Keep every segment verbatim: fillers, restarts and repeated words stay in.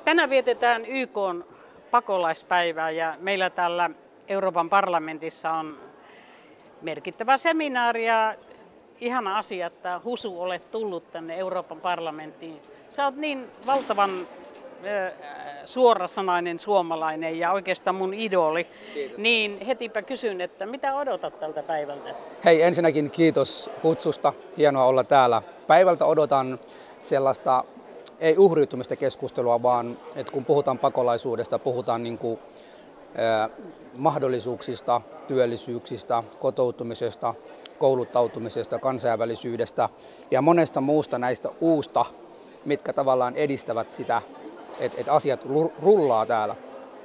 Tänään vietetään Y K:n pakolaispäivää ja meillä täällä Euroopan parlamentissa on merkittävä seminaari ja ihana asia, että Husu olet tullut tänne Euroopan parlamenttiin. Sä oot niin valtavan äh, suorasanainen suomalainen ja oikeastaan mun idoli. Kiitos. Niin hetipä kysyn, että mitä odotat tältä päivältä? Hei, ensinnäkin kiitos kutsusta. Hienoa olla täällä. Päivältä odotan sellaista ei uhriutumista keskustelua, vaan että kun puhutaan pakolaisuudesta, puhutaan niin kuin, eh, mahdollisuuksista, työllisyyksistä, kotoutumisesta, kouluttautumisesta, kansainvälisyydestä ja monesta muusta näistä uusta, mitkä tavallaan edistävät sitä, että, että asiat rullaa täällä.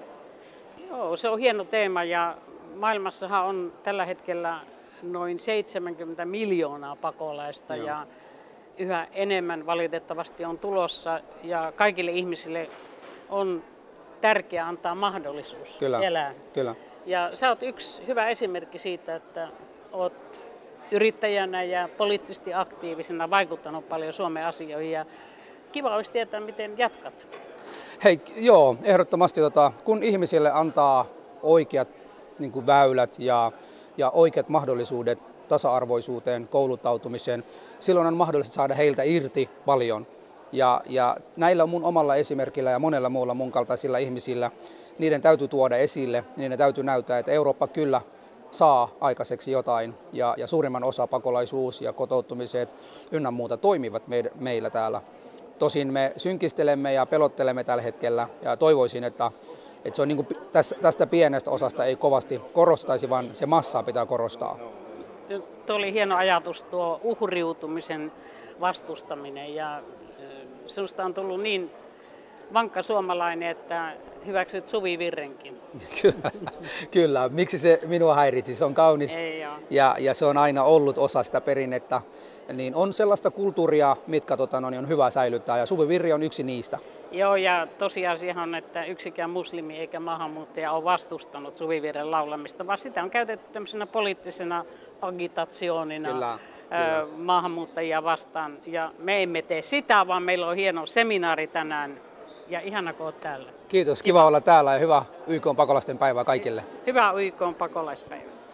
Joo, se on hieno teema ja maailmassahan on tällä hetkellä noin seitsemänkymmentä miljoonaa pakolaista. Joo. Ja yhä enemmän valitettavasti on tulossa ja kaikille ihmisille on tärkeää antaa mahdollisuus kyllä, elää. Kyllä. Ja sä oot yksi hyvä esimerkki siitä, että oot yrittäjänä ja poliittisesti aktiivisena vaikuttanut paljon Suomen asioihin ja kiva olisi tietää, miten jatkat. Hei, joo, ehdottomasti tota, kun ihmisille antaa oikeat niin kuin väylät ja, ja oikeat mahdollisuudet tasa-arvoisuuteen, kouluttautumiseen, silloin on mahdollista saada heiltä irti paljon. Ja, ja näillä mun omalla esimerkillä ja monella muulla mun kaltaisilla ihmisillä, niiden täytyy tuoda esille, niiden täytyy näyttää, että Eurooppa kyllä saa aikaiseksi jotain ja, ja suurimman osa pakolaisuus ja kotoutumiset ynnä muuta toimivat me, meillä täällä. Tosin me synkistelemme ja pelottelemme tällä hetkellä ja toivoisin, että, että se on niin kuin tästä pienestä osasta ei kovasti korostaisi, vaan se massaa pitää korostaa. Tuo oli hieno ajatus tuo uhriutumisen vastustaminen ja sinusta on tullut niin vankka suomalainen, että hyväksyt Suvi Virrenkin. Kyllä, kyllä. Miksi se minua häiritsi? Se on kaunis ja, ja se on aina ollut osa sitä perinnettä. Niin on sellaista kulttuuria, mitkä tota, no, on hyvä säilyttää ja Suvi Virri on yksi niistä. Joo, ja tosiasia on, että yksikään muslimi eikä maahanmuuttaja ole vastustanut Suvi Virren laulamista, vaan sitä on käytetty tämmöisenä poliittisena agitationina kyllä, kyllä. maahanmuuttajia vastaan. Ja me emme tee sitä, vaan meillä on hieno seminaari tänään ja ihana kun olet täällä. Kiitos, kiva, kiva olla täällä ja hyvää Y K:n pakolaisten päivää kaikille. Hyvää Y K:n pakolaispäivää.